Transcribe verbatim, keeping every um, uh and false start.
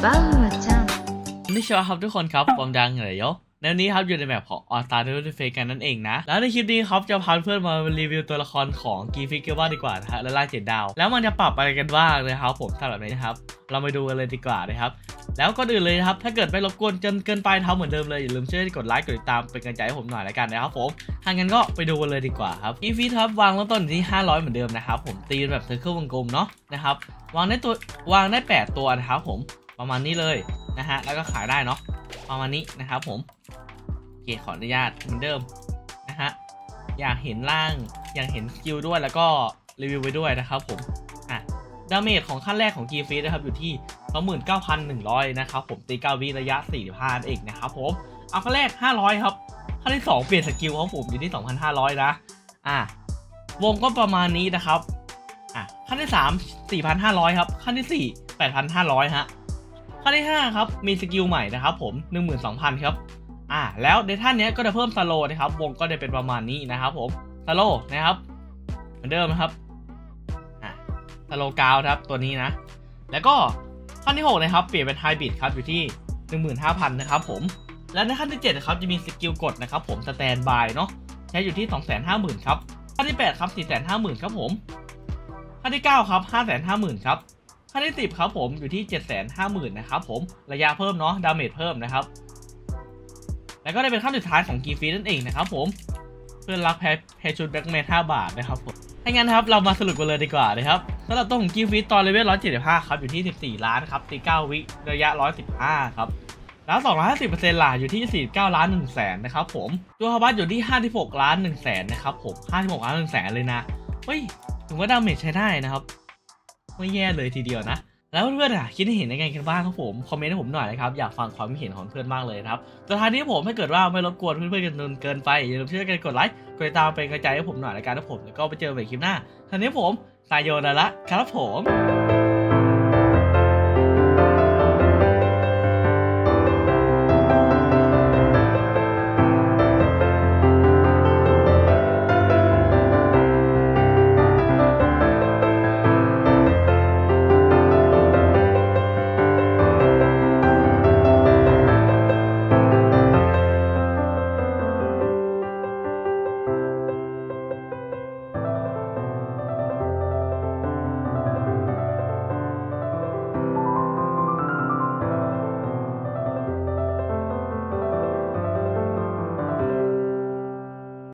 バウアちゃんนี่เชียวครับทุกคนครับความดังเหรอยในวันนี้ครับอยู่ในแบบของออสตาร์ดูดิเฟกันนั่นเองนะแล้วในคลิปนี้ครับจะพาเพื่อนมารีวิวตัวละครของกีฟิกเกอร์บ้างดีกว่านะฮะและไล่เจ็ดดาวแล้วมันจะปรับอะไรกันบ้างเลยครับผมสำหรับนี้นะครับเราไปดูกันเลยดีกว่านะครับแล้วก็อื่นเลยครับถ้าเกิดไม่รบกวนจนเกินไปทำเหมือนเดิมเลยอย่าลืมช่วยกดไลค์กดติดตามเป็นกำลังใจให้ผมหน่อยละกันนะครับผมทางกันก็ไปดูกันเลยดีกว่าครับกีฟิกครับวางเริ่มต้นที่ห้าร้อยเหมือนเดิมนะครับผมตีแบบเซอร์เคิลวงกลมเนาะนะครับวางได้ตัววางได้แปดตัวนะครับผมประมาณนี้เลยนะฮะแล้วก็ขายได้เนาะประมาณนี้นะครับผมโอเคขออนุญาตเหมือนเดิมนะฮะอยากเห็นร่างอยากเห็นสกิลด้วยแล้วก็รีวิวไปด้วยนะครับผมอ่ะดาเมจของขั้นแรกของกีฟีดนะครับอยู่ที่ สองหมื่นเก้าพันหนึ่งร้อย นะครับผมตีเก้าวิระยะสี่สิบห้าเองนะครับผมเอาขั้นแรกห้าร้อยครับขั้นที่สองเปลี่ยนสกิลครับผมอยู่ที่ สองพันห้าร้อย นะอ่ะวงก็ประมาณนี้นะครับอ่ะขั้นที่สาม สี่พันห้าร้อย ครับขั้นที่สี่ แปดพันห้าร้อย ฮะขั้นที่ห้าครับมีสกิลใหม่นะครับผม หนึ่งหมื่นสองพัน ครับอ่าแล้วในท่านนี้ก็จะเพิ่มสโลนะครับวงก็จะเป็นประมาณนี้นะครับผมสโลนะครับเหมือนเดิมนะครับอ่าสโลกาวครับตัวนี้นะแล้วก็ขั้นที่หกนะครับเปลี่ยนเป็นไฮบริดครับอยู่ที่ หนึ่งหมื่นห้าพัน นะครับผมและในขั้นที่เจ็ดนะครับจะมีสกิลกดนะครับผมสแตนบายเนาะใช้อยู่ที่ สองแสนห้าหมื่น ครับขั้นที่แปดครับ สี่แสนห้าหมื่น ครับผมขั้นที่เก้าครับ ห้าแสนห้าหมื่น ครับขั้นที่สิบครับผมอยู่ที่ เจ็ดแสนห้าหมื่น นะครับผมระยะเพิ่มเนาะดาเมจเพิ่มนะครับแล้วก็ได้เป็นขั้นสุดท้ายของกีฟีนั่นเองนะครับผมเพื่อนรักแพ้แพ้ชุดแบ็กแมนห้าบาทนะครับผมถ้างั้นครับเรามาสรุปกันเลยดีกว่านะครับสำหรับตัวของกีฟีตอนเลเวลหนึ่งร้อยเจ็ดสิบห้าครับอยู่ที่สิบสี่ล้านครับตีเก้าวิระยะหนึ่งร้อยสิบห้าครับแล้วสองร้อยห้าสิบเปอร์เซ็นต์ล่ะอยู่ที่สี่สิบเก้าล้านหนึ่งแสนนะครับผมตัวฮาบัสอยู่ที่ห้าสิบหกล้านหนึ่งแสนนะครับผมห้าสิบหกล้านหนึ่งแสนเลยนะเฮ้ยถือว่าดาเมจใช้ได้นะครับไม่แย่เลยทีเดียวนะแล้วเพื่อนๆอ่ะคิดเห็นยังไงกันบ้างครับผมคอมเมนต์ให้ผมหน่อยนะครับอยากฟังความเห็นของเพื่อนมากเลยครับสุดท้ายนี้ผมถ้าเกิดว่าไม่รบกวนเพื่อนๆกันจนเกินไปอย่าลืมช่วยกันกดไลค์กดติดตามเป็นกำลังใจให้ผมหน่อยละกันนะผมแล้วก็ไปเจอกันใหม่คลิปหน้าทีนี้ผมสายโยนแล้วละครับผม